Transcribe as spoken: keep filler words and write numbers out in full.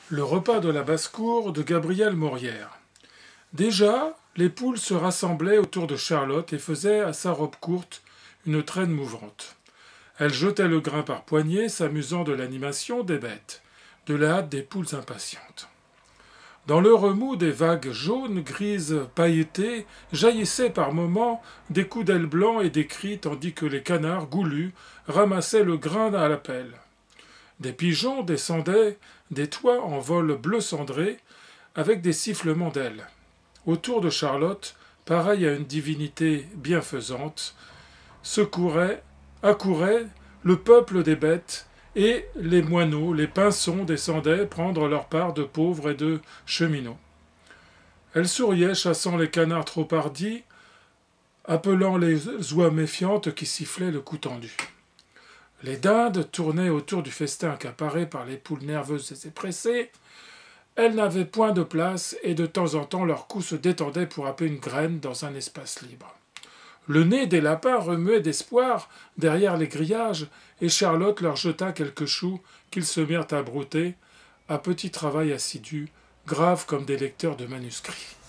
Le repas de la basse-cour de Gabrielle Maurière. Déjà, les poules se rassemblaient autour de Charlotte et faisaient à sa robe courte une traîne mouvante. Elle jetait le grain par poignées, s'amusant de l'animation des bêtes, de la hâte des poules impatientes. Dans le remous des vagues jaunes, grises, pailletées, jaillissaient par moments des coups d'ailes blancs et des cris, tandis que les canards goulus ramassaient le grain à la pelle. Des pigeons descendaient des toits en vol bleu cendré, avec des sifflements d'ailes. Autour de Charlotte, pareil à une divinité bienfaisante, secourait, accourait le peuple des bêtes, et les moineaux, les pinsons descendaient prendre leur part de pauvres et de cheminots. Elle souriait, chassant les canards trop hardis, appelant les oies méfiantes qui sifflaient le cou tendu. Les dindes tournaient autour du festin accaparé par les poules nerveuses et pressées. Elles n'avaient point de place et de temps en temps leur cou se détendait pour happer une graine dans un espace libre. Le nez des lapins remuait d'espoir derrière les grillages et Charlotte leur jeta quelques choux qu'ils se mirent à brouter, à petit travail assidu, graves comme des lecteurs de manuscrits.